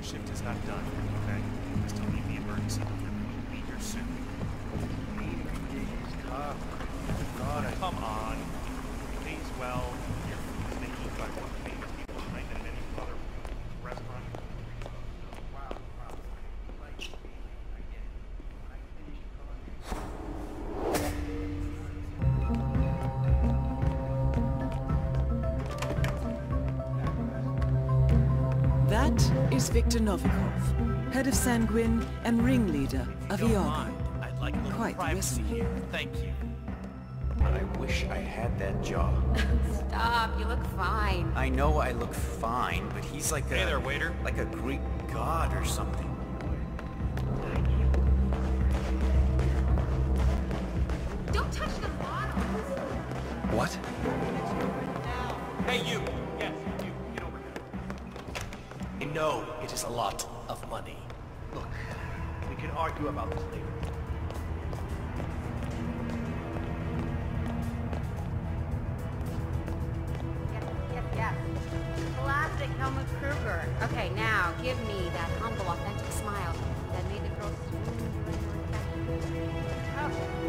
shift is not done, okay? I still need the emergency delivery. We'll be here soon. God, come on. It pays well. Your food is making by one of the famous people tonight than in any other restaurant. That is Viktor Novikov, head of Sanguine and ringleader of Iago. I'd like a little Quite privacy risky. here. Thank you. I wish I had that jaw. Stop, you look fine. I know I look fine, but he's like Hey there, waiter. like a Greek god or something. Don't touch the bottles. What? Hey, you. Yes, you. Get over here. I know it is a lot of money. Look, we can argue about this later. Yes. Classic Helmut Kruger. Okay, now give me that humble, authentic smile that made the girl swoon when you were catching.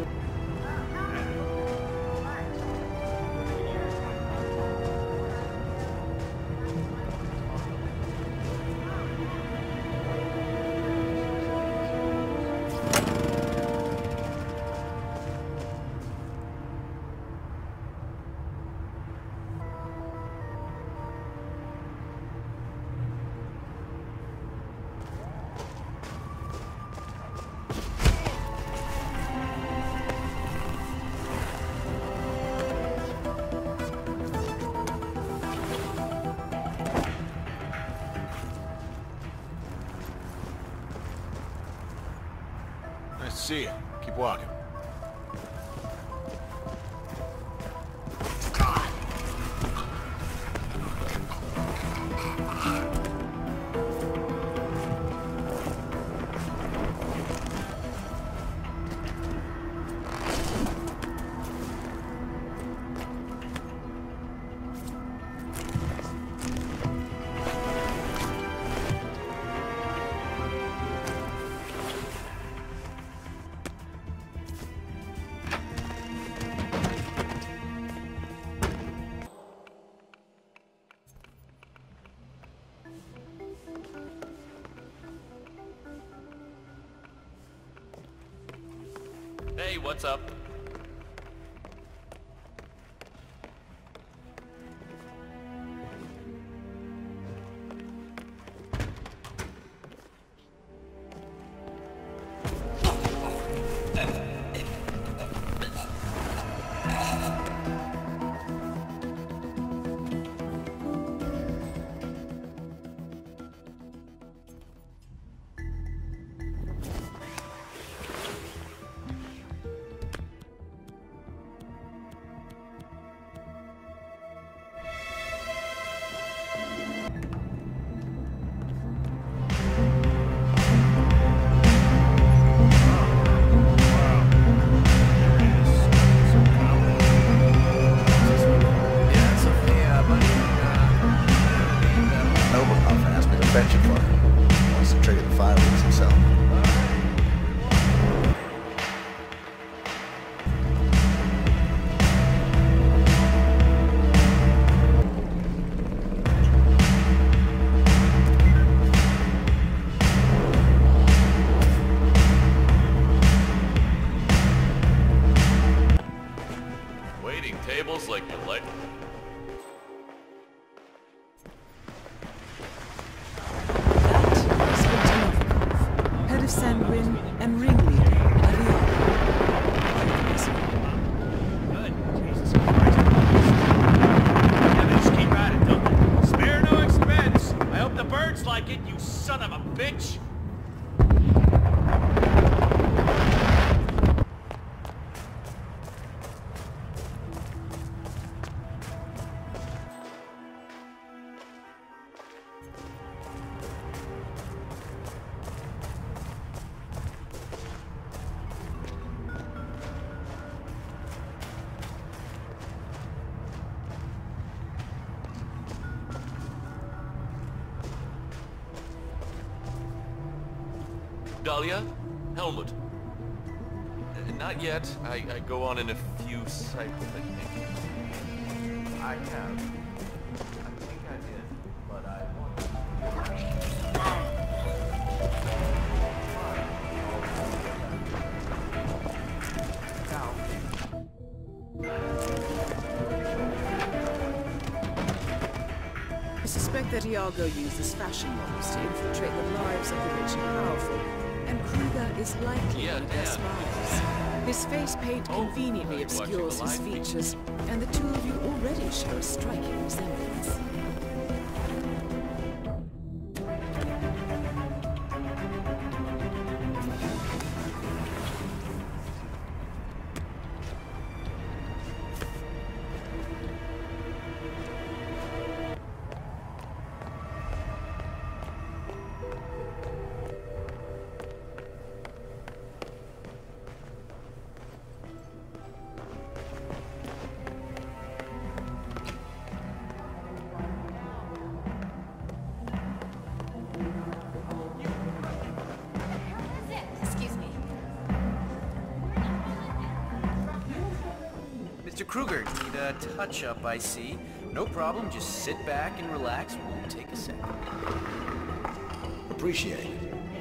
Nice to see you. Keep walking. Hey, what's up? Novikov asked me to fetch it for him. Wants to trigger the fireworks himself. Waiting tables like you like. That is Viktor Novikov, head of Sanguine and ringleader of Iago. Good. Jesus Christ. Yeah, they just keep at it, don't they? Spare no expense. I hope the birds like it, you son of a bitch. Dalia? Helmut? Not yet. I go on in a few cycles, I think. I have. I think I did, but I want. I suspect that Iago uses fashion models to infiltrate the lives of the rich and powerful, and Kruger is likely one of their spies. His face paint conveniently obscures his features, and the two of you already share a striking resemblance. Mr. Kruger, need a touch-up, I see. No problem, just sit back and relax. Won't take a second. Appreciate it.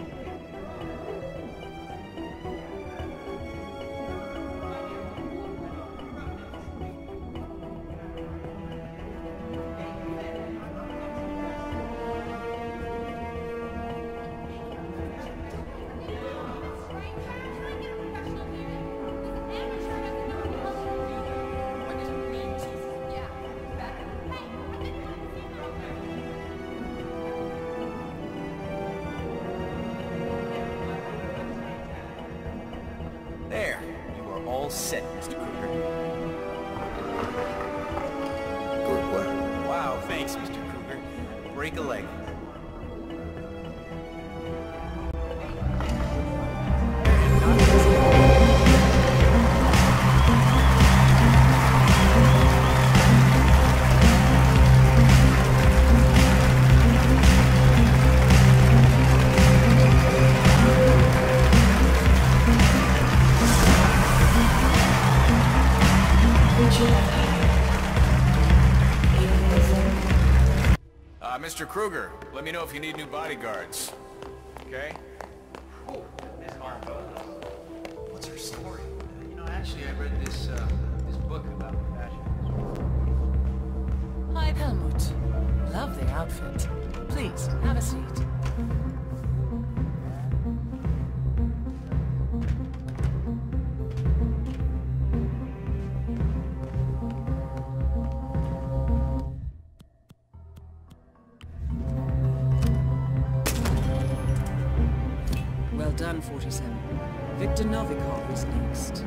There, you are all set, Mr. Kruger. Good work. Wow, thanks, Mr. Kruger. Break a leg. Mr. Kruger, let me know if you need new bodyguards. Okay? What's her story? You know, actually, I read this book about fashion. Hi, Helmut. Lovely outfit. Please, have a seat. Well done, 47. Viktor Novikov is next.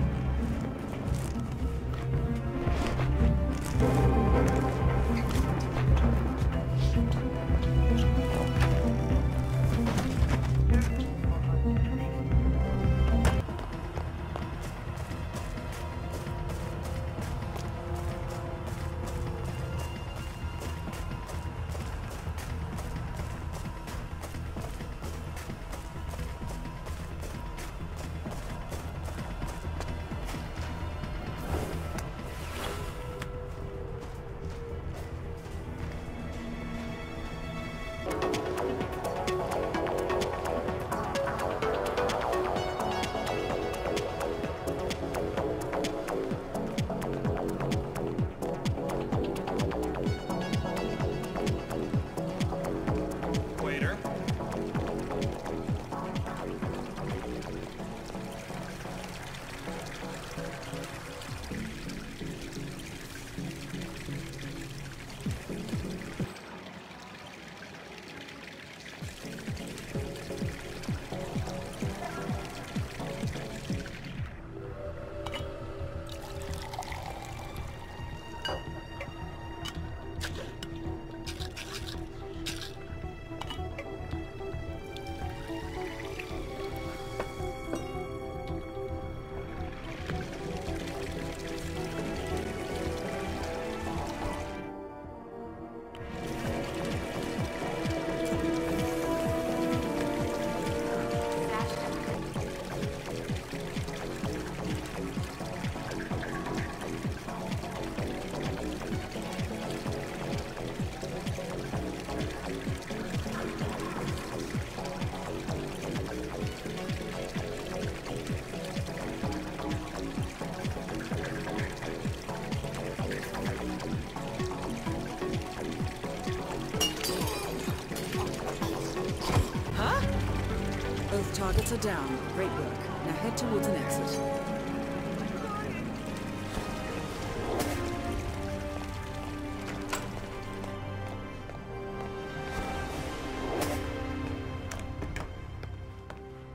down. Great work. Now head towards an exit.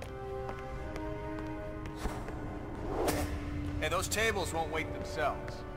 Hey, those tables won't wait themselves.